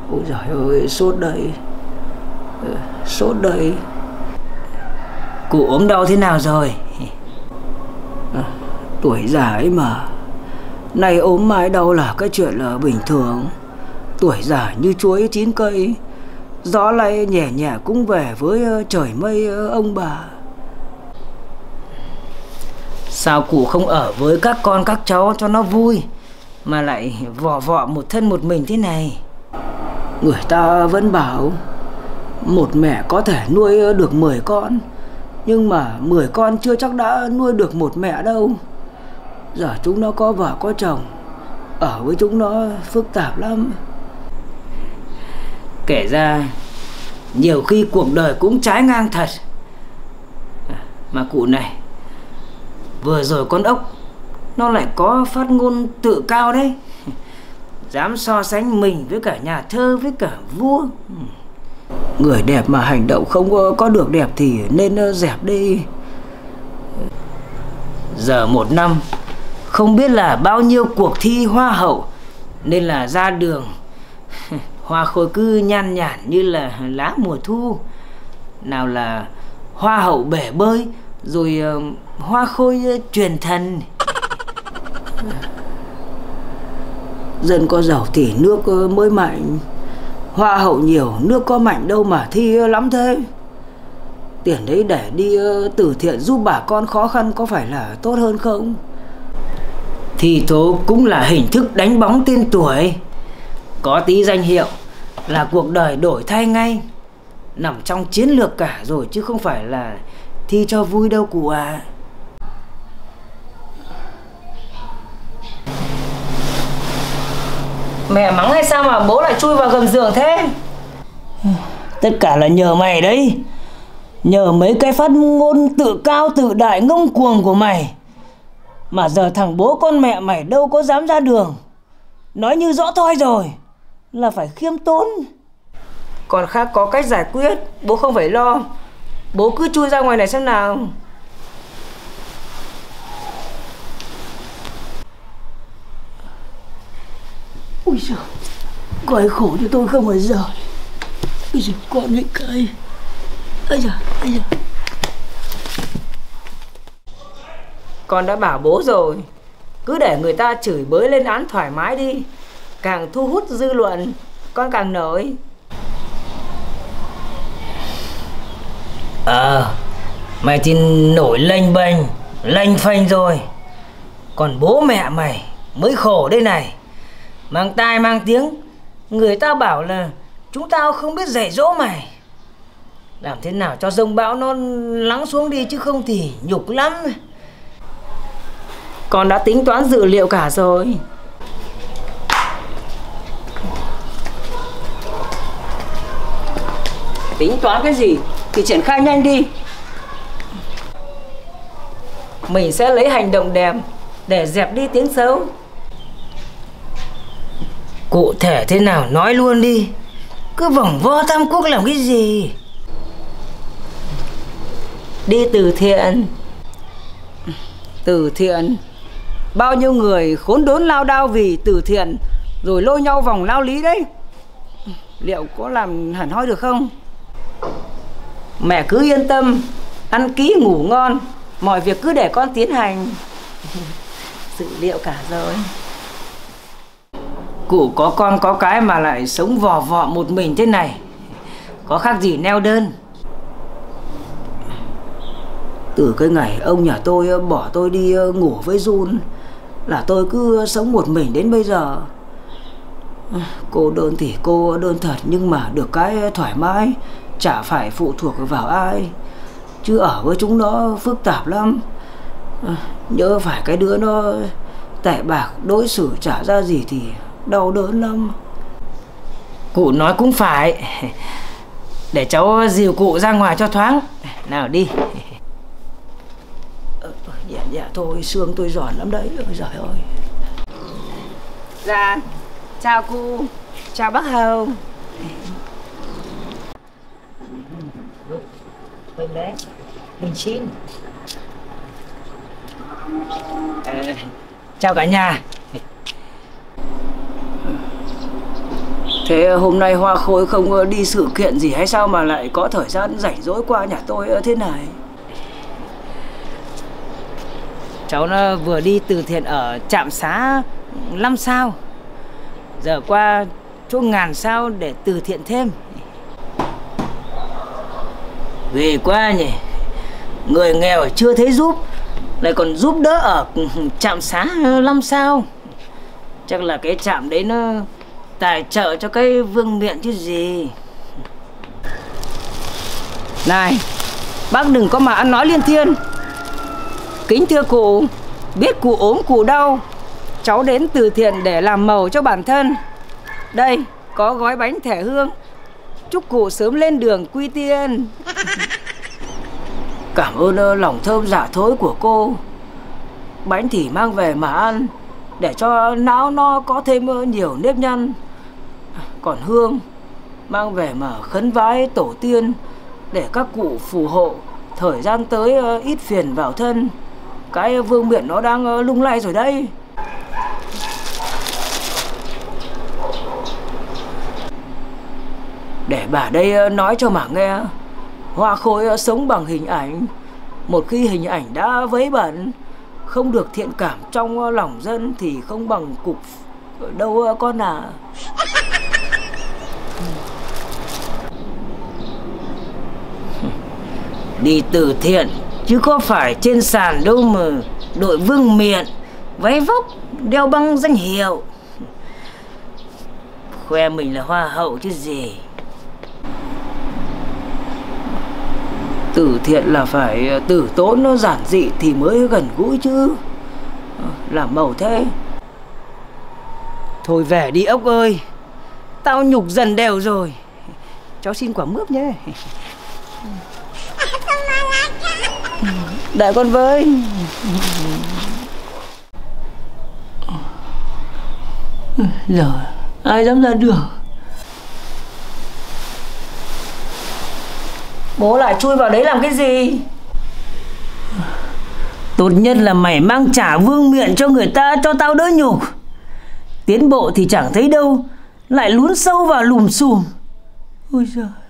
Ôi giời ơi, sốt đây. Sốt đây. Cụ ốm đau thế nào rồi? Tuổi già ấy mà, nay ốm mai đau là cái chuyện là bình thường. Tuổi già như chuối chín cây, gió lay nhẹ nhẹ cũng về với trời mây ông bà. Sao cụ không ở với các con các cháu cho nó vui, mà lại vò vọ một thân một mình thế này? Người ta vẫn bảo một mẹ có thể nuôi được 10 con, nhưng mà 10 con chưa chắc đã nuôi được một mẹ đâu. Giờ chúng nó có vợ có chồng, ở với chúng nó phức tạp lắm. Kể ra nhiều khi cuộc đời cũng trái ngang thật. Mà cụ này, vừa rồi con ốc nó lại có phát ngôn tự cao đấy. Dám so sánh mình với cả nhà thơ, với cả vua. Người đẹp mà hành động không có được đẹp thì nên dẹp đi. Giờ một năm không biết là bao nhiêu cuộc thi hoa hậu, nên là ra đường hoa khôi cứ nhan nhản như là lá mùa thu. Nào là hoa hậu bể bơi, rồi hoa khôi truyền thần. Dân có giàu thì nước mới mạnh. Hoa hậu nhiều, nước có mạnh đâu mà thi lắm thế. Tiền đấy để đi từ thiện giúp bà con khó khăn có phải là tốt hơn không? Thì thố cũng là hình thức đánh bóng tên tuổi. Có tí danh hiệu là cuộc đời đổi thay ngay. Nằm trong chiến lược cả rồi, chứ không phải là thi cho vui đâu cụ à. Mẹ mắng hay sao mà bố lại chui vào gầm giường thế? Tất cả là nhờ mày đấy. Nhờ mấy cái phát ngôn tự cao tự đại ngông cuồng của mày mà giờ thằng bố con mẹ mày đâu có dám ra đường. Nói như rõ thôi rồi là phải khiêm tốn. Còn khác có cách giải quyết, bố không phải lo. Bố cứ chui ra ngoài này xem nào. Ôi giời, gói khổ cho tôi không bao giờ. Ôi giời, con ấy cay. Ây da, ây da. Con đã bảo bố rồi, cứ để người ta chửi bới lên án thoải mái đi. Càng thu hút dư luận, con càng nổi. Mày thì nổi lênh bênh, lênh phênh rồi. Còn bố mẹ mày mới khổ đây này. Mang tai mang tiếng, người ta bảo là chúng tao không biết dạy dỗ mày. Làm thế nào cho dông bão nó lắng xuống đi, chứ không thì nhục lắm. Con đã tính toán dự liệu cả rồi. Tính toán cái gì thì triển khai nhanh đi. Mình sẽ lấy hành động đẹp để dẹp đi tiếng xấu. Cụ thể thế nào nói luôn đi. Cứ vòng vo Tam Quốc làm cái gì? Đi từ thiện. Từ thiện? Bao nhiêu người khốn đốn lao đao vì từ thiện, rồi lôi nhau vòng lao lý đấy. Liệu có làm hẳn hoi được không? Mẹ cứ yên tâm, ăn kỹ ngủ ngon, mọi việc cứ để con tiến hành. Dự liệu cả rồi. Cụ có con có cái mà lại sống vò vọ một mình thế này, có khác gì neo đơn. Từ cái ngày ông nhà tôi bỏ tôi đi ngủ với Jun là tôi cứ sống một mình đến bây giờ. Cô đơn thì cô đơn thật, nhưng mà được cái thoải mái, chả phải phụ thuộc vào ai. Chứ ở với chúng nó phức tạp lắm. Nhớ phải cái đứa nó tệ bạc, đối xử chả ra gì thì đau đớn lắm. Cụ nói cũng phải. Để cháu dìu cụ ra ngoài cho thoáng. Nào đi. Dạ thôi, xương tôi giòn lắm đấy. Ôi giời ơi. Dạ, chào cụ. Chào bác Hồng. Mình đấy, mình xin. Chào cả nhà. Thế hôm nay Hoa Khôi không đi sự kiện gì hay sao mà lại có thời gian rảnh rỗi qua nhà tôi thế này? Cháu nó vừa đi từ thiện ở trạm xá 5 sao, giờ qua chỗ ngàn sao để từ thiện thêm. Về qua nhỉ, người nghèo chưa thấy giúp, lại còn giúp đỡ ở trạm xá 5 sao. Chắc là cái trạm đấy nó tài trợ cho cái vương miện chứ gì. Này, bác đừng có mà ăn nói liên thiên. Kính thưa cụ, biết cụ ốm cụ đau, cháu đến từ thiện để làm màu cho bản thân. Đây, có gói bánh thẻ hương, chúc cụ sớm lên đường quy tiên. Cảm ơn lòng thơm dạ thối của cô. Bánh thì mang về mà ăn, để cho não nó có thêm nhiều nếp nhăn. Còn hương mang về mà khấn vái tổ tiên, để các cụ phù hộ, thời gian tới ít phiền vào thân. Cái vương miện nó đang lung lay rồi đây. Để bà đây nói cho mà nghe. Hoa Khôi sống bằng hình ảnh. Một khi hình ảnh đã vấy bẩn, không được thiện cảm trong lòng dân thì không bằng cục đâu con à. Đi từ thiện chứ có phải trên sàn đâu mà đội vương miện, váy vóc, đeo băng danh hiệu, khoe mình là hoa hậu chứ gì. Từ thiện là phải tử tốn nó giản dị thì mới gần gũi chứ. Làm màu thế. Thôi về đi ốc ơi, tao nhục dần đều rồi. Cháu xin quả mướp nhé. Đợi con với. Giờ ai dám ra đường. Bố lại chui vào đấy làm cái gì? Tốt nhất là mày mang trả vương miện cho người ta cho tao đỡ nhục. Tiến bộ thì chẳng thấy đâu, lại lún sâu vào lùm xùm. Ôi giời.